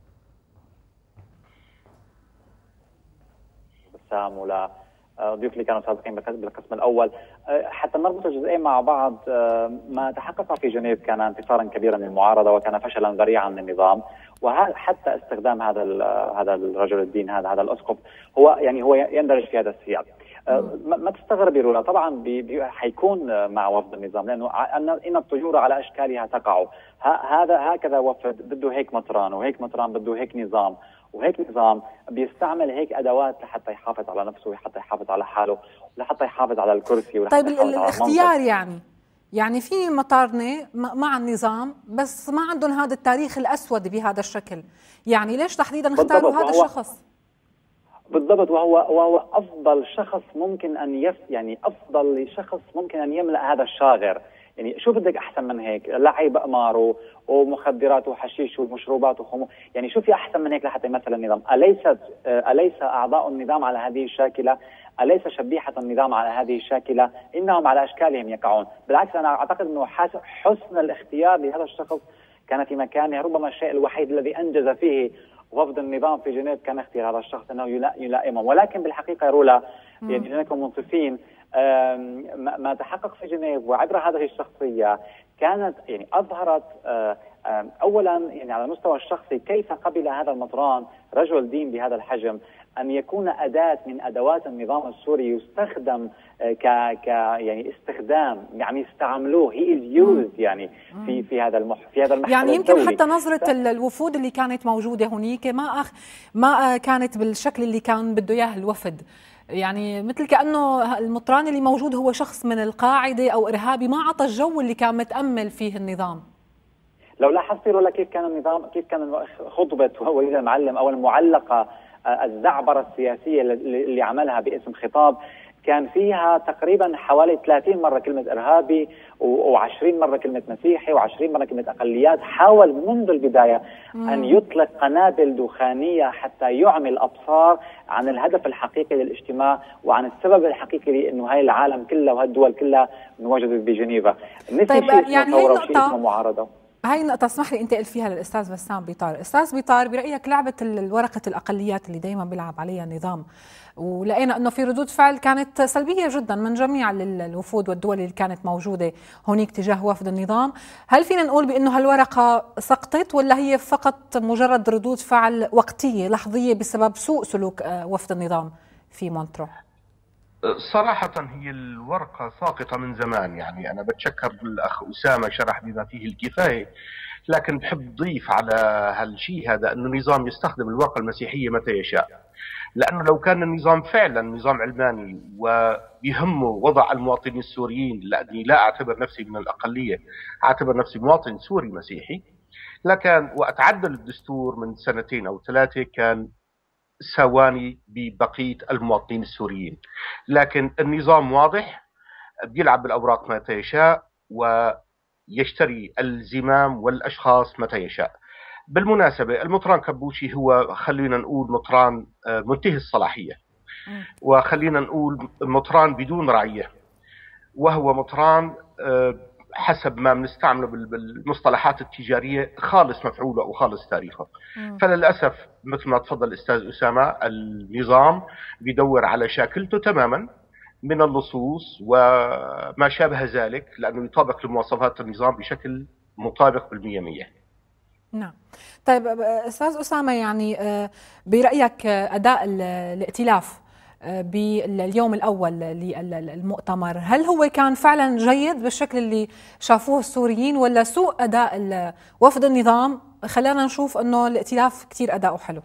بسام ولا ضيوف اللي كانوا سابقين بالقسم الأول، حتى نربط الجزئين مع بعض. ما تحقق في جنيف كان انتصارا كبيرا للمعارضة، وكان فشلا ذريعا للنظام، وحتى استخدام هذا هذا الرجل الدين هذا هذا الأسقف هو يعني هو يندرج في هذا السياق. ما تستغربي رولا، طبعا حيكون مع وفد النظام، لانه ان الطيور على اشكالها تقع. هذا هكذا وفد بده هيك مطران، وهيك مطران بده هيك نظام، وهيك نظام بيستعمل هيك ادوات لحتى يحافظ على نفسه، لحتى يحافظ على حاله، لحتى يحافظ على الكرسي، ولحتى طيب الاختيار يعني يعني في مطارنه مع النظام بس ما عندهم هذا التاريخ الاسود بهذا الشكل، يعني ليش تحديدا اختاروا هذا الشخص؟ بالضبط، وهو وهو افضل شخص ممكن ان يف يعني افضل شخص ممكن ان يملا هذا الشاغر. يعني شو بدك احسن من هيك؟ لعب قمار ومخدرات وحشيش ومشروبات وخمور، يعني شو في احسن من هيك لحتى يمثل النظام؟ اليست اليس اعضاء النظام على هذه الشاكله؟ اليس شبيحه النظام على هذه الشاكله؟ انهم على اشكالهم يقعون. بالعكس انا اعتقد انه حسن الاختيار لهذا الشخص كان في مكانه. ربما الشيء الوحيد الذي انجز فيه وفد النظام في جنيف كان اختيار هذا الشخص انه يلائمهم، ولكن بالحقيقه يا رولا يعني لنكون منصفين، ما تحقق في جنيف وعبر هذه الشخصيه كانت يعني اظهرت اولا يعني على المستوى الشخصي كيف قبل هذا المطران رجل دين بهذا الحجم ان يكون اداه من ادوات النظام السوري يستخدم ك ك يعني استخدام، يعني استعملوه هي از يوزد يعني في في هذا المح في هذا المحفل يعني يمكن الدولي. حتى نظره الوفود اللي كانت موجوده هنيك ما أخ ما كانت بالشكل اللي كان بده اياه الوفد، يعني مثل كأنه المطران اللي موجود هو شخص من القاعدة أو إرهابي، ما عطى الجو اللي كان متأمل فيه النظام. لو لاحظتي رولا كيف كان النظام، كيف كان خطبة وليد المعلم أو المعلقة الزعبرة السياسية اللي عملها باسم خطاب، كان فيها تقريبا حوالي ثلاثين مرة كلمة إرهابي وعشرين مرة كلمة مسيحي وعشرين مرة كلمة أقليات. حاول منذ البداية مم. أن يطلق قنابل دخانية حتى يعمي الأبصار عن الهدف الحقيقي للاجتماع وعن السبب الحقيقي لأنه هاي العالم كلها وهالدول كلها انوجدت بجنيفا. طيب يعني هي النقطة معارضة. هاي النقطة اسمح لي انتقل فيها للأستاذ بسام بيطار. أستاذ بيطار، برأيك لعبة الورقة الأقليات اللي دايما بيلعب عليها النظام، ولقينا أنه في ردود فعل كانت سلبية جدا من جميع الوفود والدول اللي كانت موجودة هونيك تجاه وفد النظام، هل فينا نقول بأنه هالورقة سقطت ولا هي فقط مجرد ردود فعل وقتية لحظية بسبب سوء سلوك وفد النظام في مونترو؟ صراحة هي الورقة ساقطة من زمان، يعني أنا بتشكر الأخ أسامة شرح بما فيه الكفاية، لكن بحب ضيف على هالشيء هذا أن النظام يستخدم الورقة المسيحية متى يشاء، لأنه لو كان النظام فعلا نظام علماني ويهمه وضع المواطنين السوريين، لأني لا أعتبر نفسي من الأقلية، أعتبر نفسي مواطن سوري مسيحي، لكن وقت عدل الدستور من سنتين أو ثلاثة كان سواني ببقية المواطنين السوريين، لكن النظام واضح بيلعب بالأوراق متى يشاء ويشتري الزمام والأشخاص متى يشاء. بالمناسبة المطران كبوشي هو خلينا نقول مطران منتهي الصلاحية، وخلينا نقول مطران بدون رعية، وهو مطران حسب ما بنستعمله بالمصطلحات التجارية خالص مفعوله وخالص تاريخه. مم. فللأسف مثل ما تفضل الأستاذ أسامة، النظام بيدور على شاكلته تماما من اللصوص وما شابه ذلك، لأنه يطابق لمواصفات النظام بشكل مطابق بالمية مية. نعم. طيب أستاذ أسامة، يعني برأيك أداء الائتلاف باليوم الأول للمؤتمر هل هو كان فعلا جيد بالشكل اللي شافوه السوريين، ولا سوء أداء وفد النظام خلانا نشوف أنه الائتلاف كتير أداؤه حلو؟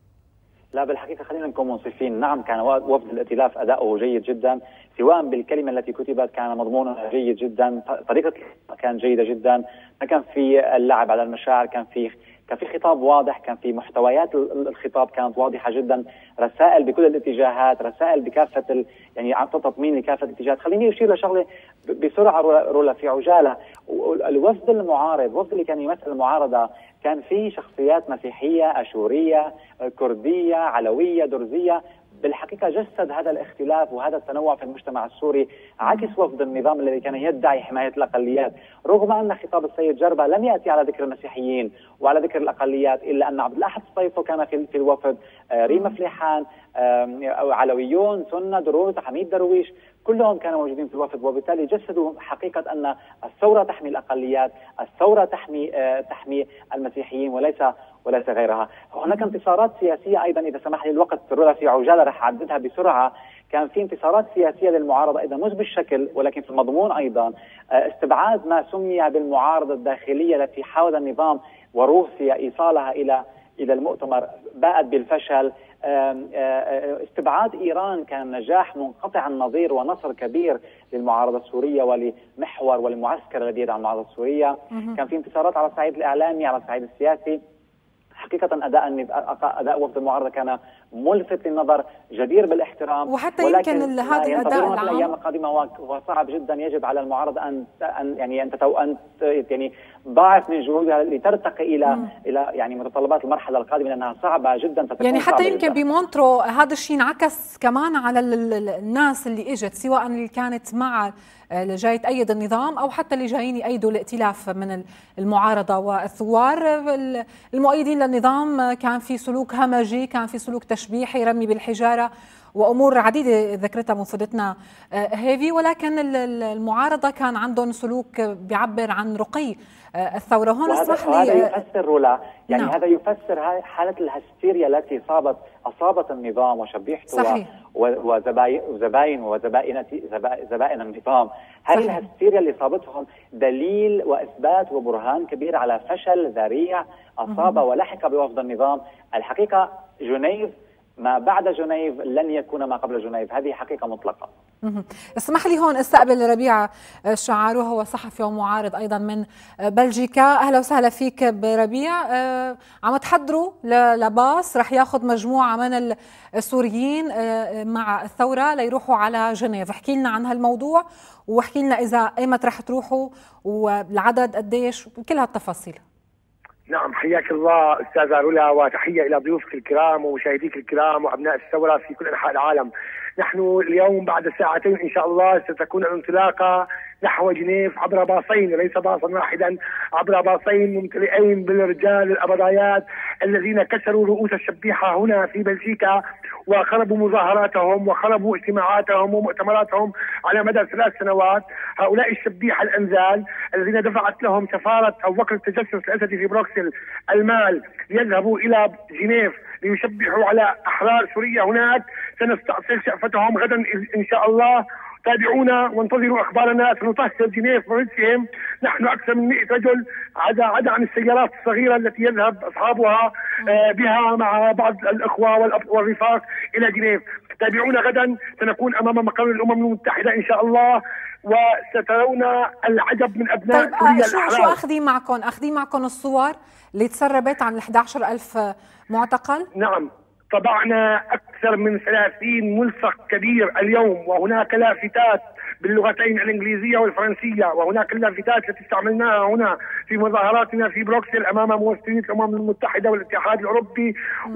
لا بالحقيقة خلينا نكون منصفين، نعم كان وفد الائتلاف أداؤه جيد جدا، سواء بالكلمة التي كتبت كان مضمونها جيد جدا، طريقة كانت جيدة جدا، ما كان في اللعب على المشاعر، كان في كان في خطاب واضح، كان في محتويات الخطاب كانت واضحة جدا، رسائل بكل الاتجاهات، رسائل بكافة ال... يعني عن تطمين لكافة الاتجاهات. خليني أشير لشغلة بسرعة رولا في عجالة. الوفد المعارض، الوفد اللي كان يمثل المعارضة، كان فيه شخصيات مسيحية، أشورية، كردية، علوية، درزية، بالحقيقة جسد هذا الاختلاف وهذا التنوع في المجتمع السوري، عكس وفد النظام الذي كان يدعي حماية الأقليات، رغم أن خطاب السيد جربة لم يأتي على ذكر المسيحيين وعلى ذكر الأقليات، إلا أن عبد الأحد الصيفو كان في الوفد، ريما فليحان، علويون، سنة، دروز، حميد درويش، كلهم كانوا موجودين في الوفد، وبالتالي جسدوا حقيقة أن الثورة تحمي الأقليات، الثورة تحمي تحمي المسيحيين وليس وليس غيرها. هناك انتصارات سياسية أيضا، إذا سمح لي الوقت رولا في عجالة رح أعددها بسرعة. كان في انتصارات سياسية للمعارضة أيضا، مش بالشكل ولكن في المضمون أيضا، استبعاد ما سمي بالمعارضة الداخلية التي حاول النظام وروسيا إيصالها إلى إلى المؤتمر، باءت بالفشل. استبعاد إيران كان نجاح منقطع النظير ونصر كبير للمعارضة السورية ولمحور وللمعسكر الذي يدعم المعارضة السورية. كان في انتصارات على الصعيد الإعلامي، على الصعيد السياسي. حقيقة أداء أداء وفد المعارضة كان ملفت للنظر، جدير بالاحترام، وحتى يمكن هذا الأداء العام الأيام القادمة هو صعب جدا. يجب على المعارضة أن أن يعني أن أن يعني ضاعف من جهودها لترتقي إلى مم. إلى يعني متطلبات المرحلة القادمة، لأنها صعبة جدا. يعني حتى يمكن بمونترو هذا الشيء انعكس كمان على الناس اللي اجت، سواء اللي كانت مع اللي جاي تأيد النظام أو حتى اللي جايين يأيدوا الائتلاف من المعارضة والثوار. المؤيدين للنظام كان في سلوك همجي، كان في سلوك تشبيحي، رمي بالحجارة، وأمور عديدة ذكرتها منفذتنا هيفي، ولكن المعارضة كان عندهم سلوك بيعبر عن رقي الثورة. هون اسمح لي، هذا يفسر رولا يعني نعم. هذا يفسر هاي حالة الهستيريا التي صابت أصابت النظام وشبيحته وزباين وزباين وزبائن زبائن النظام. هذه الهستيريا اللي صابتهم دليل وإثبات وبرهان كبير على فشل ذريع أصاب ولحق بوفد النظام. الحقيقة جنيف ما بعد جنيف لن يكون ما قبل جنيف، هذه حقيقة مطلقة. اسمح لي هون استقبل ربيع الشعار، وهو صحفي ومعارض أيضا من بلجيكا. أهلا وسهلا فيك بربيع. عم تحضروا لباص رح ياخذ مجموعة من السوريين مع الثورة ليروحوا على جنيف، احكي لنا عن هالموضوع واحكي لنا إذا ايمت رح تروحوا والعدد قديش وكل هالتفاصيل. نعم، حياك الله أستاذة رولا، وتحية إلى ضيوفك الكرام ومشاهديك الكرام وأبناء الثورة في كل أنحاء العالم. نحن اليوم بعد ساعتين إن شاء الله ستكون الانطلاقة نحو جنيف عبر باصين، ليس باصا واحدا، عبر باصين ممتلئين بالرجال الأبضايات الذين كسروا رؤوس الشبيحة هنا في بلجيكا وخربوا مظاهراتهم وخربوا اجتماعاتهم ومؤتمراتهم على مدى ثلاث سنوات. هؤلاء الشبيحة الأنزال الذين دفعت لهم سفارة أو وكالة التجسس الأسدي في بروكسل المال ليذهبوا إلى جنيف ليشبحوا على أحرار سوريا هناك، سنستأصل شأفتهم غدا إن شاء الله. تابعونا وانتظروا اخبارنا، سنطهر جنيف ورجسهم. نحن اكثر من مئة رجل، عدا عدا عن السيارات الصغيره التي يذهب اصحابها بها مع بعض الاخوه والرفاق الى جنيف. تابعونا غدا، سنكون امام مقر الامم المتحده ان شاء الله، وسترون العجب من ابناء طيب سوريا شو الاحرار. شو اخذين معكم؟ اخذين معكم الصور اللي تسربت عن أحد عشر ألف معتقل؟ نعم، طبعنا أكثر من ثلاثين ملصق كبير اليوم، وهناك لافتات باللغتين الإنجليزية والفرنسية، وهناك اللافتات التي استعملناها هنا في مظاهراتنا في بروكسل أمام ممثلين الأمم المتحدة والاتحاد الأوروبي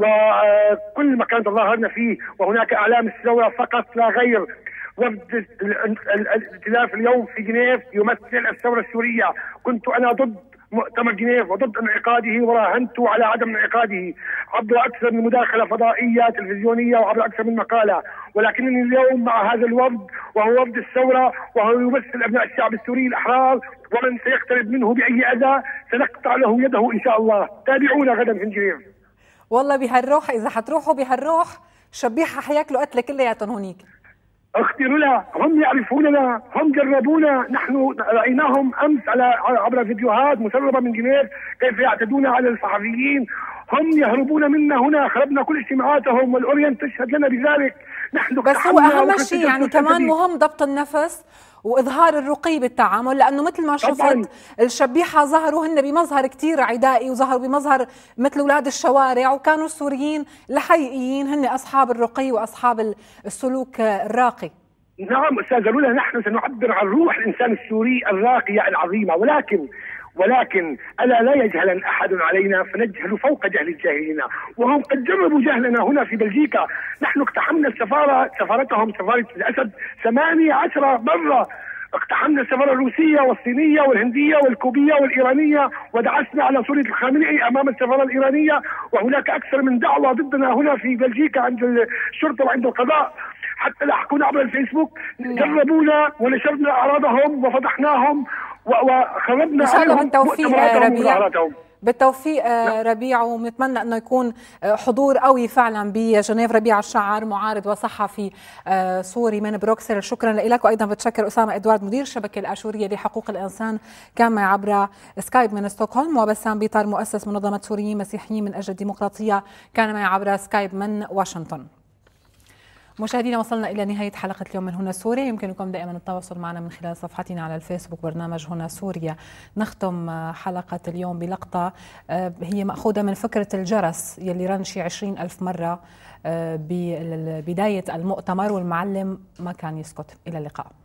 وكل مكان تظاهرنا فيه، وهناك أعلام الثورة فقط لا غير. وفد الائتلاف اليوم في جنيف يمثل الثورة السورية. كنت أنا ضد مؤتمر جنيف وضد انعقاده، وراهنت على عدم انعقاده عبر اكثر من مداخله فضائيه تلفزيونيه وعبر اكثر من مقاله، ولكنني اليوم مع هذا الوفد وهو وفد الثوره، وهو يمثل ابناء الشعب السوري الاحرار، ومن سيقترب منه باي اذى سنقطع له يده ان شاء الله. تابعونا غدا في جنيف. والله بهالروح، اذا حتروحوا بهالروح شبيحه حياكلوا قتله كلياتهم هونيك. اختي رولا، هم يعرفوننا، هم جربونا، نحن رايناهم امس على عبر فيديوهات مسربه من جنيف كيف يعتدون على الصحفيين، هم يهربون منا هنا، خربنا كل اجتماعاتهم والاورينت تشهد لنا بذلك. نحن بس هو اهم شيء يعني كمان مهم ضبط النفس واظهار الرقي بالتعامل، لانه مثل ما شفت طبعاً الشبيحه ظهروا هن بمظهر كثير عدائي، وظهروا بمظهر مثل اولاد الشوارع، وكانوا السوريين الحقيقيين هن اصحاب الرقي واصحاب السلوك الراقي. نعم استاذه لولا، نحن سنعبر عن روح الانسان السوري الراقيه العظيمه، ولكن ولكن ألا لا يجهل أحد علينا فنجهل فوق جهل الجاهلين، وهم قد جربوا جهلنا هنا في بلجيكا. نحن اقتحمنا السفارة سفارتهم سفارة الأسد ثمانية عشر مرة، اقتحمنا السفارة الروسية والصينية والهندية والكوبية والإيرانية، ودعسنا على سورية الخامنئي أمام السفارة الإيرانية، وهناك أكثر من دعوة ضدنا هنا في بلجيكا عند الشرطة وعند القضاء، حتى لاحقونا عبر الفيسبوك. جربونا ونشرنا أعراضهم وفضحناهم وخربنا إن شاء الله عليهم بالتوفيق ربيع. بالتوفيق ربيع، ونتمنى انه يكون حضور قوي فعلا بجنيف. ربيع الشعر، معارض وصحفي سوري من بروكسل، شكرا لك. وايضا بتشكر اسامه ادوارد مدير الشبكه الاشوريه لحقوق الانسان كان معي عبر سكايب من ستوكهولم، وبسام بيطار مؤسس منظمه سوريين مسيحيين من اجل الديمقراطيه كان معي عبر سكايب من واشنطن. مشاهدينا، وصلنا إلى نهاية حلقة اليوم من هنا سوريا. يمكنكم دائما التواصل معنا من خلال صفحتنا على الفيسبوك برنامج هنا سوريا. نختم حلقة اليوم بلقطة هي مأخوذة من فكرة الجرس يلي رن شي عشرين ألف مرة ببداية المؤتمر، والمعلم ما كان يسكت. إلى اللقاء.